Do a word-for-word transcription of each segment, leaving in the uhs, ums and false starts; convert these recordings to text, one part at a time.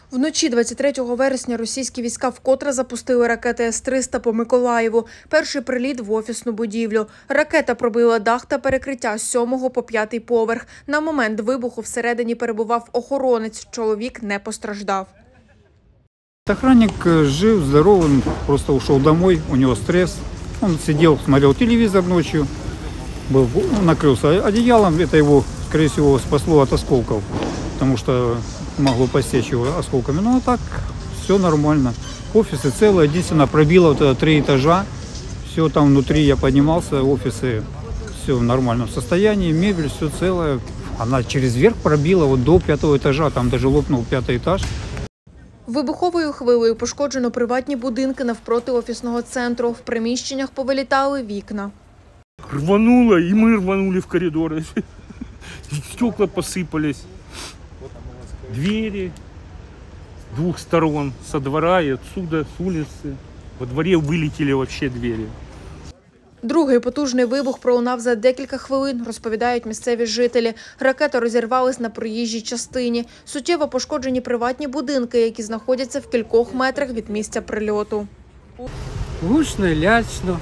Вночі двадцять третього вересня російські війська вкотре запустили ракети С триста по Миколаєву. Перший приліт в офісну будівлю. Ракета пробила дах та перекриття з сьомого по п'ятий поверх. На момент вибуху всередині перебував охоронець. Чоловік не постраждав. Охранник жив, здоров, он просто ушел домой, у него стресс. Он сидел, смотрел телевизор ночью, был, накрылся одеялом. Это его, скорее всего, спасло от осколков, потому что могло посечь его осколками. Ну а так, все нормально. Офисы целые, единственное, пробило вот это три этажа. Все там внутри, я поднимался, офисы все в нормальном состоянии, мебель все целая. Она через верх пробила вот до пятого этажа, там даже лопнул пятый этаж. Вибуховою хвилею пошкоджено приватні будинки навпроти офісного центру. В приміщеннях повилітали вікна. Рвануло, и мы рванули в коридоры. Стекла посыпались. Двери с двух сторон, со двора и отсюда, с улицы. Во дворе вылетели вообще двери. Другий потужний вибух пролунав за декілька хвилин, розповідають місцеві жителі. Ракета розірвалась на проїжджій частині. Суттєво пошкоджені приватні будинки, які знаходяться в кількох метрах від місця прильоту. Гучно, лячно,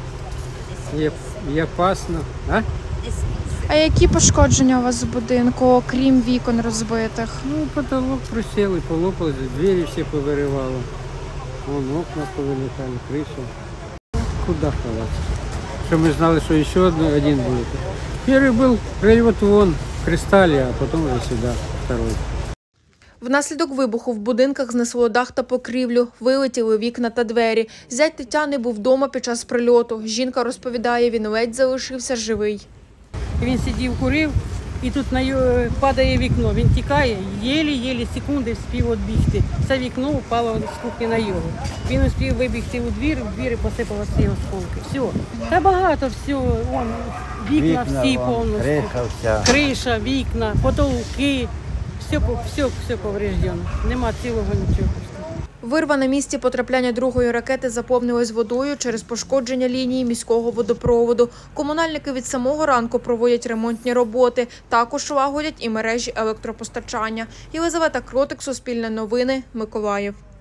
і опасно. А? А які пошкодження у вас в будинку, окрім вікон розбитих? Ну, потолок просел, і полопалось, двері всі повиривало. Вон окна повилітали, криша. Куда ховатися? Що ми знали, що ще один буде. Перший був прильот вон, в Кристалі, а потім вже сюди, второй. Внаслідок вибуху в будинках знесло дах та покрівлю, вилетіли вікна та двері. Зять Тетяни був вдома під час прильоту. Жінка розповідає, він ледь залишився живий. Він сидів, курив, і тут на його падає вікно. Він тікає, єлі-єлі секунди встиг відбігти. Це вікно впало з кухні на його. Він успів вибігти у двір, в двері посипалися ці осколки. Все. Та багато всього. Вон, вікна, вікна всі повністю. Криша, вся. Криша, вікна, потолки. Все, все, все повреждено. Нема цілого нічого. Вирва на місці потрапляння другої ракети заповнилась водою через пошкодження лінії міського водопроводу. Комунальники від самого ранку проводять ремонтні роботи. Також лагодять і мережі електропостачання. Єлизавета Кротик, Суспільне новини, Миколаїв.